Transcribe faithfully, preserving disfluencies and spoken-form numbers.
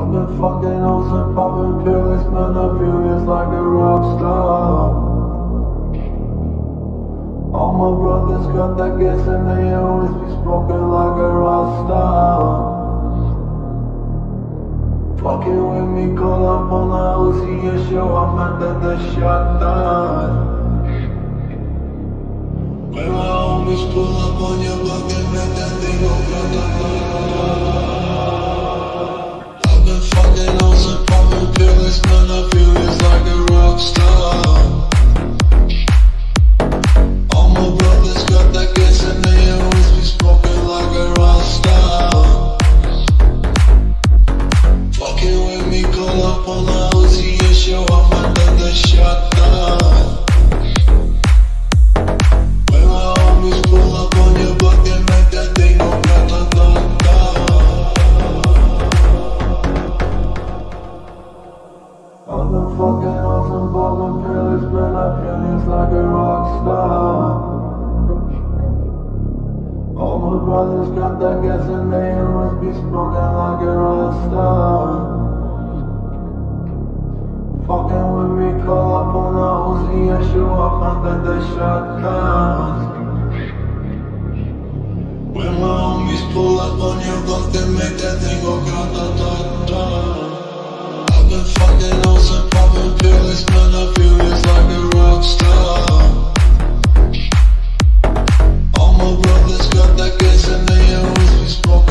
I've been fucking hoes and popping pills, man, I feel just like a rock star. All my brothers got that gas and they always be smoking like a Rockstar. Fucking with me, call up on the O Z and show up and then the shot down. When my homies pull up on your block and make that thing go grata-ta. I've been fucking hoes and popping pills, man, I feel just like a rock star. All my brothers got that gas and they always be smoking like a Rockstar. Fucking with me, call up on the O Z and show up and then the shot down. When my homies pull up on your block and make that thing go grata-ta-ta. I've been fucking hoes and popping pills, man, I feel just like a rock star. All my brothers got that gas and they always be smoking like a Rockstar. Fucking with me, call up on the O Z and show up and then the shot counts. When my homies pull up on your block, they make that thing go grata-ta-ta. I've been fucking hoes and popping pills, man, I feel just like a rock star. All my brothers got that gas and they always be smoking